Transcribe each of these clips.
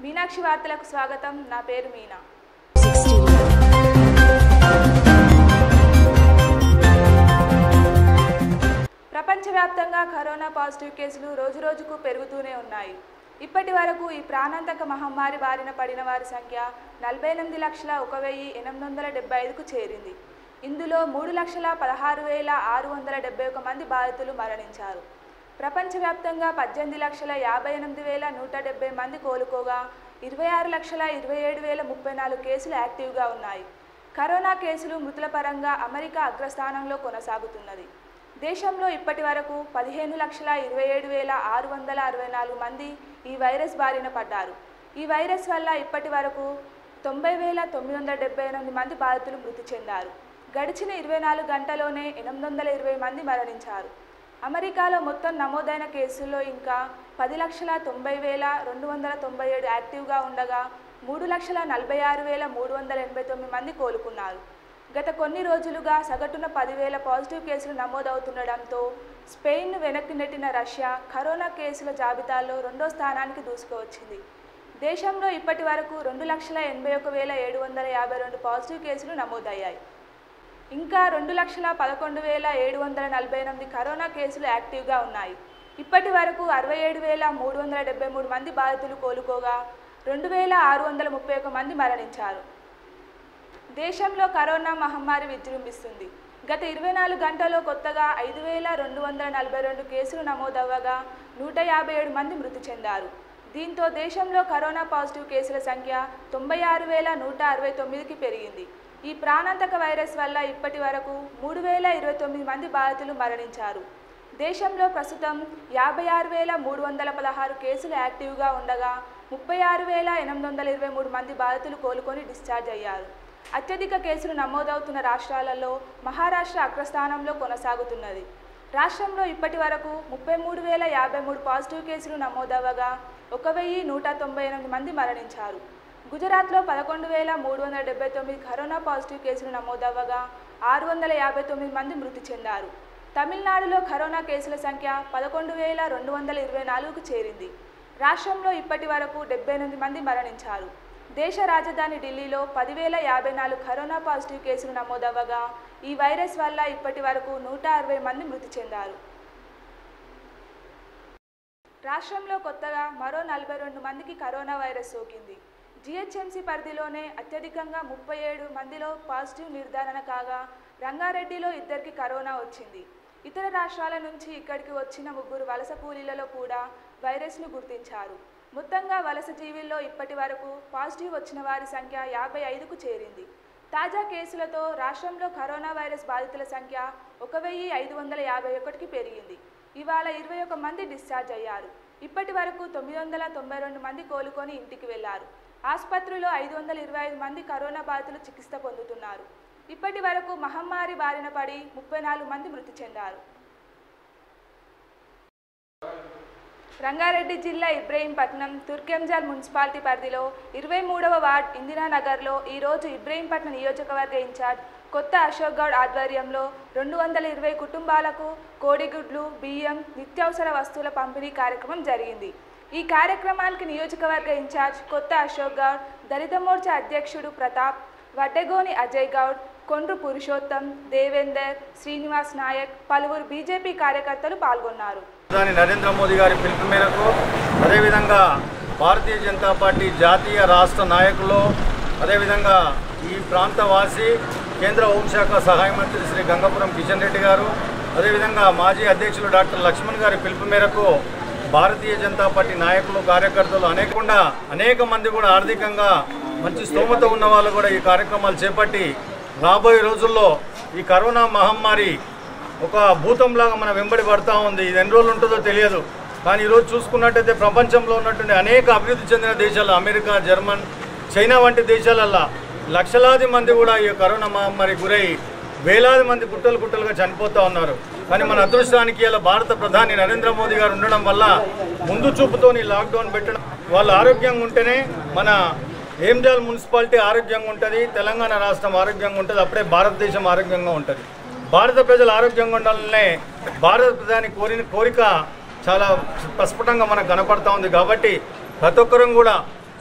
మీనాక్షి వార్తలకు స్వాగతం. నా పేరు మీనా. ప్రపంచవ్యాప్తంగా కరోనా పాజిటివ్ కేసులు రోజురోజుకు పెరుగుతూనే ఉన్నాయి. ఇప్పటి వరకు ఈ ప్రాణాంతక మహమ్మారి బారిన పడిన వారి సంఖ్య 48,01,875కు చేరింది. ఇందులో 3,16,671 మంది బాధితులు మరణించారు. ప్రపంచవ్యాప్తంగా 18,58,170 మంది కోలుకోగా 26,27,034 కేసులు యాక్టివ్గా ఉన్నాయి. కరోనా కేసులు మృతుల పరంగా అమెరికా అగ్రస్థానంలో కొనసాగుతున్నది. దేశంలో ఇప్పటి వరకు 15,27,664 మంది ఈ వైరస్ బారిన పడ్డారు. ఈ వైరస్ వల్ల ఇప్పటి వరకు 90,978 మంది బాధితులు మృతి చెందారు. గడిచిన 24 గంటల్లోనే 820 మంది మరణించారు. అమెరికాలో మొత్తం నమోదైన కేసుల్లో ఇంకా 10,90,297 యాక్టివ్గా ఉండగా 3,46,389 మంది కోలుకున్నారు. గత కొన్ని రోజులుగా సగటున 10,000 పాజిటివ్ కేసులు నమోదవుతుండడంతో స్పెయిన్ను వెనక్కి నెట్టిన రష్యా కరోనా కేసుల జాబితాలో 2వ స్థానానికి దూసుకువచ్చింది. దేశంలో ఇప్పటి వరకు 2,81,752 పాజిటివ్ కేసులు నమోదయ్యాయి. ఇంకా 2,11,748 కరోనా కేసులు యాక్టివ్గా ఉన్నాయి. ఇప్పటి వరకు 67,373 మంది బాధితులు కోలుకోగా 2,631 మంది మరణించారు. దేశంలో కరోనా మహమ్మారి విజృంభిస్తుంది. గత 24 గంటల్లో కొత్తగా 5,242 కేసులు నమోదవ్వగా 157 మంది మృతి చెందారు. దీంతో దేశంలో కరోనా పాజిటివ్ కేసుల సంఖ్య 96,169కి పెరిగింది. ఈ ప్రాణాంతక వైరస్ వల్ల ఇప్పటి వరకు 3,029 మంది బాధితులు మరణించారు. దేశంలో ప్రస్తుతం 56,316 కేసులు యాక్టివ్గా ఉండగా 36,823 మంది బాధితులు కోలుకొని డిశ్చార్జ్ అయ్యారు. అత్యధిక కేసులు నమోదవుతున్న రాష్ట్రాలలో మహారాష్ట్ర అగ్రస్థానంలో కొనసాగుతున్నది. రాష్ట్రంలో ఇప్పటి వరకు 33,053 పాజిటివ్ కేసులు నమోదవ్వగా 1,198 మంది మరణించారు. గుజరాత్లో 11,379 కరోనా పాజిటివ్ కేసులు నమోదవ్వగా 659 మంది మృతి చెందారు. తమిళనాడులో కరోనా కేసుల సంఖ్య 11,224కు చేరింది. రాష్ట్రంలో ఇప్పటి వరకు 78 మంది మరణించారు. దేశ రాజధాని ఢిల్లీలో 10,054 కరోనా పాజిటివ్ కేసులు నమోదవ్వగా ఈ వైరస్ వల్ల ఇప్పటి వరకు 160 మంది మృతి చెందారు. రాష్ట్రంలో కొత్తగా మరో 42 మందికి కరోనా వైరస్ సోకింది. జిహెచ్ఎంసీ పరిధిలోనే అత్యధికంగా 37 మందిలో పాజిటివ్ నిర్ధారణ కాగా రంగారెడ్డిలో 2కి కరోనా వచ్చింది. ఇతర రాష్ట్రాల నుంచి ఇక్కడికి వచ్చిన 3 వలస కూలీలలో కూడా వైరస్ను గుర్తించారు. మొత్తంగా వలస జీవుల్లో ఇప్పటి వరకు పాజిటివ్ వచ్చిన వారి సంఖ్య 55కు చేరింది. తాజా కేసులతో రాష్ట్రంలో కరోనా వైరస్ బాధితుల సంఖ్య 1,551కి పెరిగింది. ఇవాళ 21 మంది డిశ్చార్జ్ అయ్యారు. ఇప్పటి వరకు 992 మంది కోలుకొని ఇంటికి వెళ్లారు. ఆసుపత్రిలో 525 మంది కరోనా బాధితులు చికిత్స పొందుతున్నారు. ఇప్పటి వరకు మహమ్మారి బారిన పడి 34 మంది మృతి చెందారు. రంగారెడ్డి జిల్లా ఇబ్రహీంపట్నం తుర్కెంజాల్ మున్సిపాలిటీ పరిధిలో 23వ వార్డ్ ఇందిరానగర్లో ఈరోజు ఇబ్రహీంపట్నం నియోజకవర్గ ఇన్ఛార్జ్ కొత్త అశోక్ గౌడ్ ఆధ్వర్యంలో 220 కుటుంబాలకు కోడిగుడ్లు, బియ్యం, నిత్యావసర వస్తువుల పంపిణీ కార్యక్రమం జరిగింది. ఈ కార్యక్రమానికి నియోజకవర్గ ఇన్ఛార్జ్ కొత్త అశోక్ గౌడ్, దళిత మోర్చా అధ్యక్షుడు ప్రతాప్, వడ్డెగోని అజయ్ గౌడ్, కొండ్రు పురుషోత్తం, దేవేందర్, శ్రీనివాస్ నాయక్, పలువురు బీజేపీ కార్యకర్తలు పాల్గొన్నారు. ప్రధాని నరేంద్ర మోదీ గారి పిలుపు మేరకు అదేవిధంగా భారతీయ జనతా పార్టీ జాతీయ రాష్ట్ర నాయకులు, అదేవిధంగా ఈ ప్రాంతవాసి కేంద్ర హోంశాఖ సహాయ మంత్రి శ్రీ గంగపురం కిషన్ రెడ్డి గారు, అదేవిధంగా మాజీ అధ్యక్షులు డాక్టర్ లక్ష్మణ్ గారి పిలుపు మేరకు భారతీయ జనతా పార్టీ నాయకులు, కార్యకర్తలు అనేక మంది కూడా ఆర్థికంగా మంచి స్తోమత ఉన్న వాళ్ళు కూడా ఈ కార్యక్రమాలు చేపట్టి రాబోయే రోజుల్లో ఈ కరోనా మహమ్మారి ఒక భూతంలాగా మన వెంబడి పడుతూ ఉంది. ఇది ఎన్ని రోజులు ఉంటుందో తెలియదు. కానీ ఈరోజు చూసుకున్నట్టయితే ప్రపంచంలో ఉన్నటువంటి అనేక అభివృద్ధి చెందిన దేశాలు, అమెరికా, జర్మన్, చైనా వంటి దేశాలల్లో లక్షలాది మంది కూడా ఈ కరోనా మహమ్మారి గురై వేలాది మంది కుట్టలుగా చనిపోతూ ఉన్నారు. కానీ మన అదృష్టానికి ఇలా భారత ప్రధాని నరేంద్ర మోదీ గారు ఉండడం వల్ల ముందు చూపుతోని లాక్డౌన్ పెట్టడం, వాళ్ళు ఆరోగ్యంగా ఉంటేనే మన ఏంజాల్ మున్సిపాలిటీ ఆరోగ్యంగా ఉంటుంది, తెలంగాణ రాష్ట్రం ఆరోగ్యంగా ఉంటుంది, అప్పుడే భారతదేశం ఆరోగ్యంగా ఉంటుంది. భారత ప్రజలు ఆరోగ్యంగా ఉండాలనే భారత ప్రధాని కోరిక చాలా స్పష్టంగా మనకు కనపడతా ఉంది. కాబట్టి ప్రతి ఒక్కరం కూడా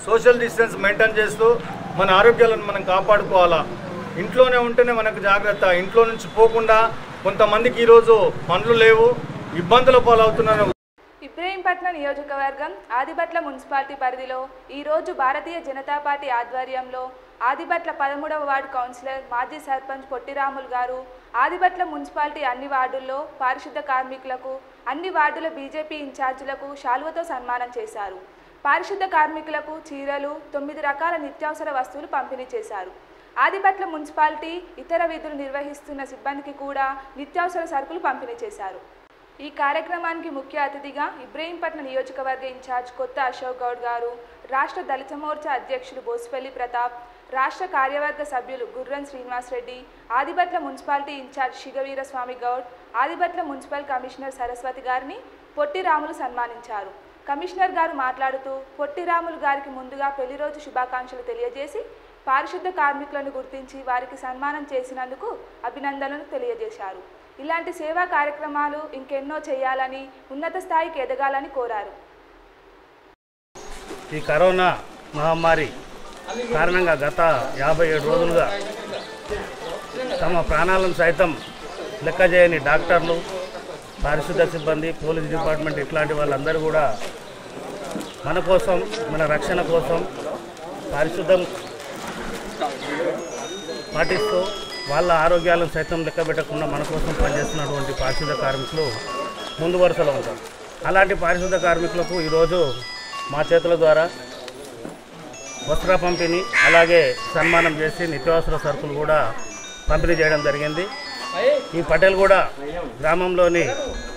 సోషల్ డిస్టెన్స్ మెయింటైన్ చేస్తూ మన ఆరోగ్యాలను మనం కాపాడుకోవాలా. ఇంట్లోనే ఉంటేనే మనకు జాగ్రత్త. ఇంట్లో నుంచి పోకుండా కొంతమందికి ఈరోజు పనులు లేవు, ఇబ్బందుల పాలవుతున్నారు. ఇబ్రహీంపట్నం నియోజకవర్గం ఆదిబట్ల మున్సిపాలిటీ పరిధిలో ఈరోజు భారతీయ జనతా పార్టీ ఆధ్వర్యంలో ఆదిబట్ల 13వ వార్డు కౌన్సిలర్ మాజీ సర్పంచ్ పొట్టిరాములు గారు ఆదిబట్ల మున్సిపాలిటీ అన్ని వార్డుల్లో పారిశుద్ధ కార్మికులకు, అన్ని వార్డుల బీజేపీ ఇన్ఛార్జీలకు శాలువతో సన్మానం చేశారు. పారిశుద్ధ కార్మికులకు చీరలు, 9 రకాల నిత్యావసర వస్తువులు పంపిణీ చేశారు. ఆదిబట్ల మున్సిపాలిటీ ఇతర విధులు నిర్వహిస్తున్న సిబ్బందికి కూడా నిత్యావసర సరుకులు పంపిణీ చేశారు. ఈ కార్యక్రమానికి ముఖ్య అతిథిగా ఇబ్రహీంపట్నం నియోజకవర్గ ఇన్ఛార్జ్ కొత్త అశోక్ గౌడ్ గారు, రాష్ట్ర దళిత మోర్చా అధ్యక్షులు బోసుపల్లి ప్రతాప్, రాష్ట్ర కార్యవర్గ సభ్యులు Gurram Srinivasa Reddy, Adibatla municipality in charge Shigaveeraswamy Goud, Adibatla municipal commissioner Saraswathi గారిని పొట్టిరాములు సన్మానించారు. కమిషనర్ గారు మాట్లాడుతూ పొట్టిరాములు గారికి ముందుగా పెళ్లి రోజు శుభాకాంక్షలు తెలియజేసి పారిశుద్ధ కార్మికులను గుర్తించి వారికి సన్మానం చేసినందుకు అభినందనలు తెలియజేశారు. ఇలాంటి సేవా కార్యక్రమాలు ఇంకెన్నో చేయాలని, ఉన్నత స్థాయికి ఎదగాలని కోరారు. ఈ కరోనా మహమ్మారి కారణంగా గత 57 రోజులుగా తమ ప్రాణాలను సైతం లెక్క చేయని డాక్టర్లు, పారిశుద్ధ సిబ్బంది, పోలీస్ డిపార్ట్మెంట్ ఇట్లాంటి వాళ్ళందరూ కూడా మన కోసం, మన రక్షణ కోసం పారిశుద్ధం పాటిస్తూ వాళ్ళ ఆరోగ్యాలను సైతం లెక్క పెట్టకుండా మన కోసం పనిచేస్తున్నటువంటి పారిశుద్ధ కార్మికులు ముందు వరుసలో ఉంటారు. అలాంటి పారిశుద్ధ కార్మికులకు ఈరోజు మా చేతుల ద్వారా వస్త్ర పంపిణీ, అలాగే సన్మానం చేసి నిత్యావసర సరుకులు కూడా పంపిణీ చేయడం జరిగింది. ఈ పటేల్గూడ గ్రామంలోని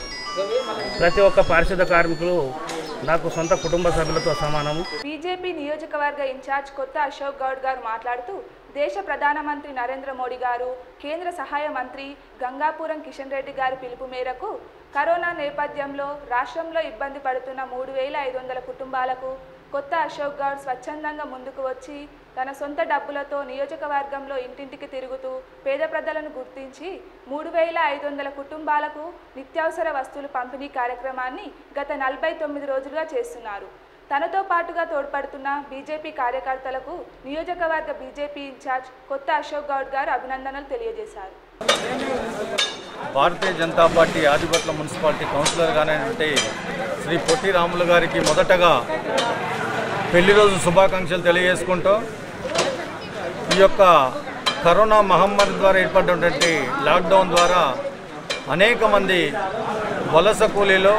ప్రతి ఒక్క పారిశుద్ధ కార్మికులు నాకు సొంత కుటుంబ సభ్యులతో సమానము. బీజేపీ నియోజకవర్గ ఇన్ఛార్జ్ కొత్త అశోక్ గౌడ్ గారు మాట్లాడుతూ దేశ ప్రధానమంత్రి నరేంద్ర మోడీ గారు, కేంద్ర సహాయ మంత్రి గంగాపురం కిషన్ రెడ్డి గారి పిలుపు మేరకు కరోనా నేపథ్యంలో రాష్ట్రంలో ఇబ్బంది పడుతున్న 3500 కుటుంబాలకు కొత్త అశోక్ గౌడ్ స్వచ్ఛందంగా ముందుకు వచ్చి తన సొంత డబ్బులతో నియోజకవర్గంలో ఇంటింటికి తిరుగుతూ పేద ప్రజలను గుర్తించి 3500 కుటుంబాలకు నిత్యావసర వస్తువులు పంపిణీ కార్యక్రమాన్ని గత 49 రోజులుగా చేస్తున్నారు. తనతో పాటుగా తోడ్పడుతున్న బీజేపీ కార్యకర్తలకు నియోజకవర్గ బీజేపీ ఇన్ఛార్జ్ కొత్త అశోక్ గౌడ్ గారు అభినందనలు తెలియజేశారు. భారతీయ జనతా పార్టీ ఆదిబట్ల మున్సిపాలిటీ కౌన్సిలర్గానేటువంటి శ్రీ పొట్టిరాములు గారికి మొదటగా పెళ్లి రోజు శుభాకాంక్షలు తెలియజేసుకుంటూ ఈ యొక్క కరోనా మహమ్మారి ద్వారా ఏర్పడినటువంటి లాక్డౌన్ ద్వారా అనేక మంది వలస కూలీలు,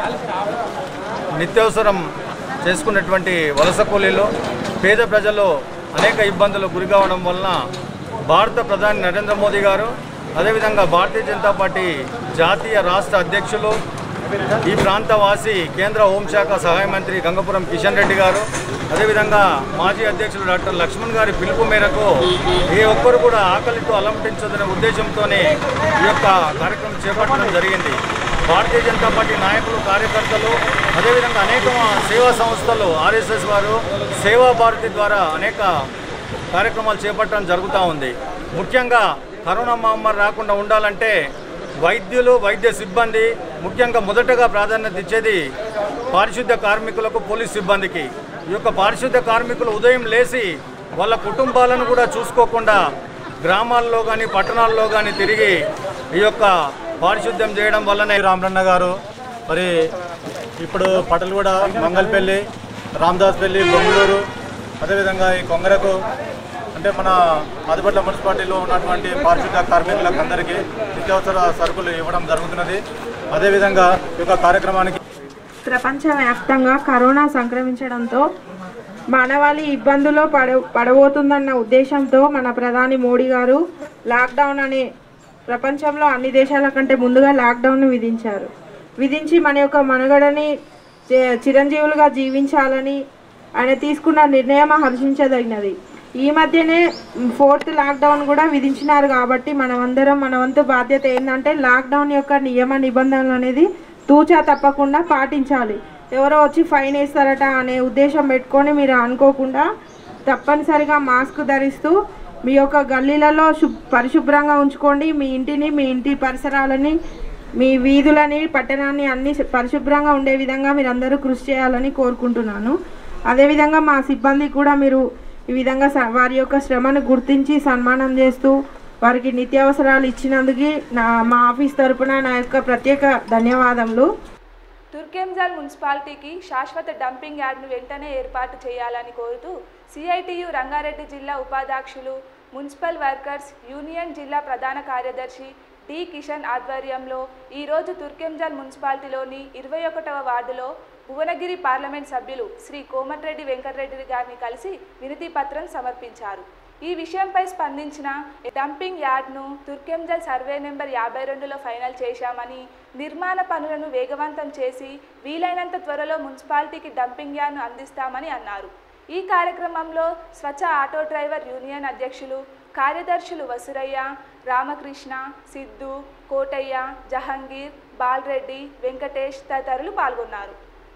నిత్యావసరం చేసుకున్నటువంటి వలస కూలీలు, పేద ప్రజలు అనేక ఇబ్బందులకు గురి కావడం వలన భారత ప్రధాని నరేంద్ర మోదీ గారు, అదేవిధంగా భారతీయ జనతా పార్టీ జాతీయ రాష్ట్ర అధ్యక్షులు, ఈ ప్రాంతవాసి కేంద్ర హోంశాఖ సహాయ మంత్రి గంగపురం కిషన్ రెడ్డి గారు, అదేవిధంగా మాజీ అధ్యక్షులు డాక్టర్ లక్ష్మణ్ గారి పిలుపు మేరకు ఏ ఒక్కరు కూడా ఆకలితో అలంటించదనే ఉద్దేశంతోనే ఈ యొక్క కార్యక్రమం చేపట్టడం జరిగింది. భారతీయ జనతా పార్టీ నాయకులు, కార్యకర్తలు, అదేవిధంగా అనేక సేవా సంస్థలు, ఆర్ఎస్ఎస్ వారు సేవా భారతి ద్వారా అనేక కార్యక్రమాలు చేపట్టడం జరుగుతూ ఉంది. ముఖ్యంగా కరోనా మహమ్మారి రాకుండా ఉండాలంటే వైద్యులు, వైద్య సిబ్బంది, ముఖ్యంగా మొదటగా ప్రాధాన్యత ఇచ్చేది పారిశుద్ధ కార్మికులకు, పోలీస్ సిబ్బందికి. ఈ యొక్క పారిశుద్ధ కార్మికులు ఉదయం లేచి వాళ్ళ కుటుంబాలను కూడా చూసుకోకుండా గ్రామాల్లో కానీ పట్టణాల్లో కానీ తిరిగి ఈ యొక్క పారిశుద్ధ్యం చేయడం వల్లనే రామరన్న గారు మరి ఇప్పుడు పటల్గూడ, మంగళపల్లి, రామదాస్పల్లి, బొంగళూరు, అదేవిధంగా ఈ కొంగరకు అంటే మన ఆదిబట్ల మున్సిపాలిటీలో ఉన్నటువంటి పారిశుద్ధ కార్మికులకు అందరికీ నిత్యావసర సరుకులు ఇవ్వడం జరుగుతున్నది. అదేవిధంగా ఈ యొక్క కార్యక్రమానికి ప్రపంచవ్యాప్తంగా కరోనా సంక్రమించడంతో మానవాళి ఇబ్బందుల్లో పడబోతుందన్న ఉద్దేశంతో మన ప్రధాని మోడీ గారు లాక్డౌన్ అనే ప్రపంచంలో అన్ని దేశాల కంటే ముందుగా లాక్డౌన్ను విధించి మన యొక్క మనుగడని చిరంజీవులుగా జీవించాలని ఆయన తీసుకున్న నిర్ణయం హర్షించదగినది. ఈ మధ్యనే 4th లాక్డౌన్ కూడా విధించినారు కాబట్టి మనమందరం మన వంతు బాధ్యత ఏంటంటే లాక్డౌన్ యొక్క నియమ నిబంధనలు అనేది తూచా తప్పకుండా పాటించాలి. ఎవరో వచ్చి ఫైన్ వేస్తారట అనే ఉద్దేశం పెట్టుకొని మీరు అనుకోకుండా తప్పనిసరిగా మాస్క్ ధరిస్తూ మీ యొక్క గల్లీలలో పరిశుభ్రంగా ఉంచుకోండి. మీ ఇంటిని, మీ ఇంటి పరిసరాలని, మీ వీధులని, పట్టణాన్ని అన్ని పరిశుభ్రంగా ఉండే విధంగా మీరందరూ కృషి చేయాలని కోరుకుంటున్నాను. అదేవిధంగా మా సిబ్బంది కూడా మీరు ఈ విధంగా వారి యొక్క శ్రమను గుర్తించి సన్మానం చేస్తూ వారికి నిత్యావసరాలు ఇచ్చినందుకు మా ఆఫీస్ తరపున నా యొక్క ప్రత్యేక ధన్యవాదములు. తుర్కెంజాల్ మున్సిపాలిటీకి శాశ్వత డంపింగ్ యార్డ్ను వెంటనే ఏర్పాటు చేయాలని కోరుతూ సిఐటియు రంగారెడ్డి జిల్లా ఉపాధ్యక్షులు మున్సిపల్ వర్కర్స్ యూనియన్ జిల్లా ప్రధాన కార్యదర్శి డి కిషన్ ఆధ్వర్యంలో ఈరోజు తుర్కెంజాల్ మున్సిపాలిటీలోని 21వ వార్డులో భువనగిరి పార్లమెంట్ సభ్యులు శ్రీ కోమటిరెడ్డి వెంకటరెడ్డి గారిని కలిసి వినతి పత్రం సమర్పించారు. ఈ విషయంపై స్పందించిన డంపింగ్ యార్డ్ను తుర్కెంజాల్ సర్వే నెంబర్ 52లో ఫైనల్ చేశామని, నిర్మాణ పనులను వేగవంతం చేసి వీలైనంత త్వరలో మున్సిపాలిటీకి డంపింగ్ యార్డ్ను అందిస్తామని అన్నారు. ఈ కార్యక్రమంలో స్వచ్ఛ ఆటో డ్రైవర్ యూనియన్ అధ్యక్షులు కార్యదర్శులు వసురయ్య, రామకృష్ణ, సిద్ధు, కోటయ్య, జహంగీర్, బాలరెడ్డి, వెంకటేష్ తదితరులు పాల్గొన్నారు.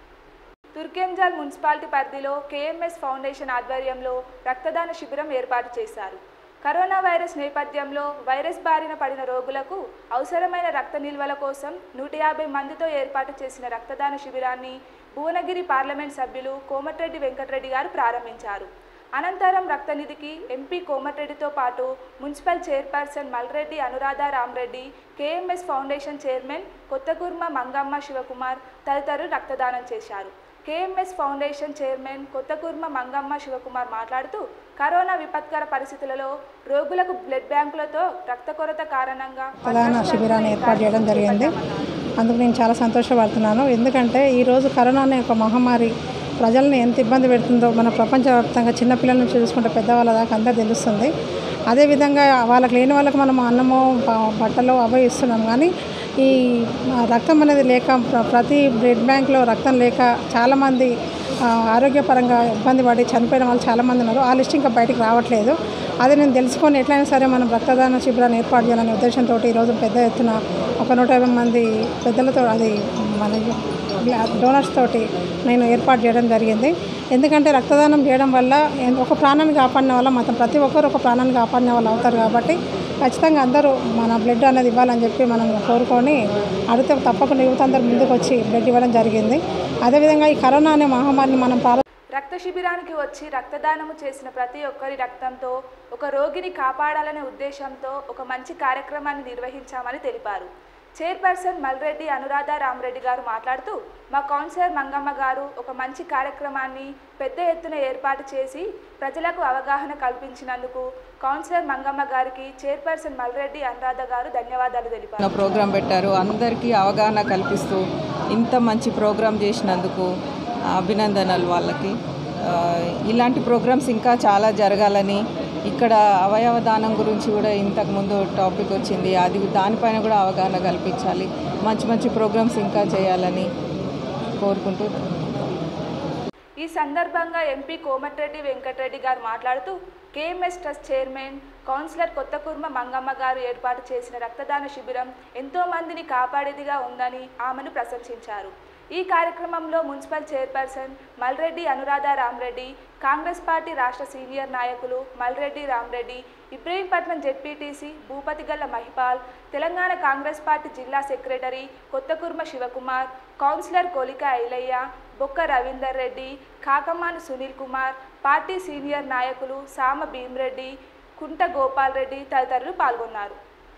తుర్కెంజాల్ మున్సిపాలిటీ పరిధిలో కేఎంఎస్ ఫౌండేషన్ ఆధ్వర్యంలో రక్తదాన శిబిరం ఏర్పాటు చేశారు. కరోనా వైరస్ నేపథ్యంలో వైరస్ బారిన పడిన రోగులకు అవసరమైన రక్త నిల్వల కోసం 150 మందితో ఏర్పాటు చేసిన రక్తదాన శిబిరాన్ని భువనగిరి పార్లమెంట్ సభ్యులు కోమటిరెడ్డి వెంకటరెడ్డి గారు ప్రారంభించారు. అనంతరం రక్తనిధికి ఎంపీ కోమటిరెడ్డితో పాటు municipal chairperson Malreddy Anuradha Ramreddy, KMS foundation chairman Kothakurma Mangamma Shivakumar తదితరులు రక్తదానం చేశారు. KMS foundation chairman Kothakurma Mangamma Shivakumar మాట్లాడుతూ కరోనా విపత్కర పరిస్థితులలో రోగులకు బ్లడ్ బ్యాంకులతో రక్త కొరత కారణంగా రక్తదాన శిబిరాన్ని ఏర్పాటు చేయడం జరిగింది. అందుకు నేను చాలా సంతోషపడుతున్నాను. ఎందుకంటే ఈరోజు కరోనా అనే ఒక మహమ్మారి ప్రజల్ని ఎంత ఇబ్బంది పెడుతుందో మన ప్రపంచవ్యాప్తంగా చిన్నపిల్లల నుంచి చూసుకుంటే పెద్దవాళ్ళ దాకా అందరూ తెలుస్తుంది. అదేవిధంగా వాళ్ళకి లేని వాళ్ళకి మనం అన్నము బట్టలు అవి ఇస్తున్నాం. కానీ ఈ రక్తం అనేది లేక ప్రతి బ్లడ్ బ్యాంక్లో రక్తం లేక చాలామంది ఆరోగ్యపరంగా ఇబ్బంది పడి చనిపోయిన వాళ్ళు చాలామంది ఉన్నారు. ఆ లిస్ట్ ఇంకా బయటకు రావట్లేదు. అది నేను తెలుసుకొని ఎట్లయినా సరే మనం రక్తదాన శిబిరాన్ని ఏర్పాటు చేయాలనే ఉద్దేశంతో ఈరోజు పెద్ద ఎత్తున ఒక 150 మంది పెద్దలతో అది మన డోనర్స్ తోటి నేను ఏర్పాటు చేయడం జరిగింది. ఎందుకంటే రక్తదానం చేయడం వల్ల ఒక ప్రాణాన్ని కాపాడిన వల్ల మొత్తం ప్రతి ఒక్కరు ఒక ప్రాణాన్ని కాపాడిన వాళ్ళు అవుతారు. కాబట్టి ఖచ్చితంగా అందరూ మన బ్లడ్ అనేది ఇవ్వాలని చెప్పి మనం కోరుకొని అడిగితే తప్పకుండా యువత అందరూ ముందుకు వచ్చి బ్లడ్ ఇవ్వడం జరిగింది. అదేవిధంగా ఈ కరోనా అనే మహమ్మారిని మనం రక్త శిబిరానికి వచ్చి రక్తదానము చేసిన ప్రతి ఒక్కరి రక్తంతో ఒక రోగిని కాపాడాలనే ఉద్దేశంతో ఒక మంచి కార్యక్రమాన్ని నిర్వహించామని తెలిపారు. చైర్పర్సన్ మల్రెడ్డి అనురాధ రామరెడ్డి గారు మాట్లాడుతూ మా కౌన్సిలర్ మంగమ్మ గారు ఒక మంచి కార్యక్రమాన్ని పెద్ద ఎత్తున ఏర్పాటు చేసి ప్రజలకు అవగాహన కల్పించినందుకు కౌన్సిలర్ మంగమ్మ గారికి చైర్పర్సన్ మల్రెడ్డి అనురాధ గారు ధన్యవాదాలు తెలిపారు. ప్రోగ్రాం పెట్టారు, అందరికీ అవగాహన కల్పిస్తూ ఇంత మంచి ప్రోగ్రాం చేసినందుకు అభినందనలు వాళ్ళకి. ఇలాంటి ప్రోగ్రామ్స్ ఇంకా చాలా జరగాలని, ఇక్కడ అవయవ దానం గురించి కూడా ఇంతకుముందు టాపిక్ వచ్చింది, అది దానిపైన కూడా అవగాహన కల్పించాలి. మంచి మంచి ప్రోగ్రామ్స్ ఇంకా చేయాలని కోరుకుంటూ ఈ సందర్భంగా ఎంపీ కోమటిరెడ్డి వెంకటరెడ్డి గారు మాట్లాడుతూ KMS trust chairman councillor Kothakurma Mangamma గారు ఏర్పాటు చేసిన రక్తదాన శిబిరం ఎంతో మందిని కాపాడేదిగా ఉందని ఆమెను ప్రశంసించారు. ఈ కార్యక్రమంలో municipal chairperson Malreddy Anuradha Ramreddy, Congress party రాష్ట్ర సీనియర్ నాయకులు మల్రెడ్డి రామరెడ్డి, ఇబ్రహీంపట్నం జెడ్పీటీసీ భూపతిగల్ల మహిపాల్, తెలంగాణ కాంగ్రెస్ పార్టీ జిల్లా secretary Kothakurma Shivakumar, councillor Kolika Ailaiah, Bokka Ravinder Reddy, Kakamanu Sunil Kumar, party senior నాయకులు సామ భీమరెడ్డి, కుంట గోపాల్ రెడ్డి తదితరులు పాల్గొన్నారు.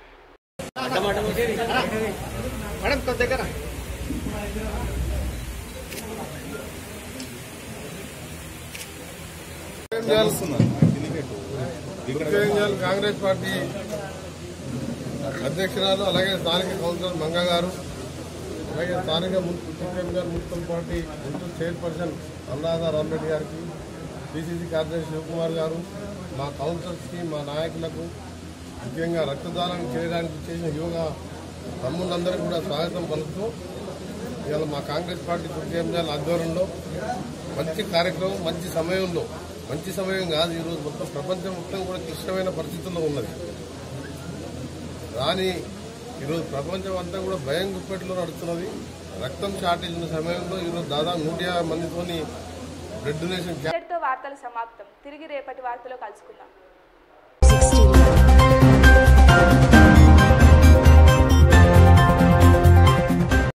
కాంగ్రెస్ పార్టీ అధ్యక్షురాలు, అలాగే స్థానిక కౌన్సిలర్ మంగ గారు, అలాగే స్థానిక municipal party municipal chairperson Anuradha Ramreddy గారికి, పిసిసి కార్యదర్శి శివకుమార్ గారు, మా కౌన్సిలర్స్కి, మా నాయకులకు, ముఖ్యంగా రక్తదానం చేయడానికి చేసిన యువ తమ్ముళ్ళందరికీ కూడా స్వాగతం పలుకుతూ ఇవాళ మా కాంగ్రెస్ పార్టీ తుర్కెంజాల్ ఆధ్వర్యంలో మంచి కార్యక్రమం, మంచి సమయంలో, మంచి సమయం కాదు, ఈరోజు మొత్తం ప్రపంచం మొత్తం కూడా క్లిష్టమైన పరిస్థితుల్లో ఉన్నది. కానీ ఈరోజు ప్రపంచం అంతా కూడా భయం గుప్పెట్లో నడుస్తున్నది. రక్తం షార్టేజ్ ఉన్న సమయంలో ఈరోజు దాదాపు 150 మందితోని బ్లడ్ డొనేషన్. వార్తలు సమాప్తం. తిరిగి రేపటి వార్తలో కలుసుకుందాం.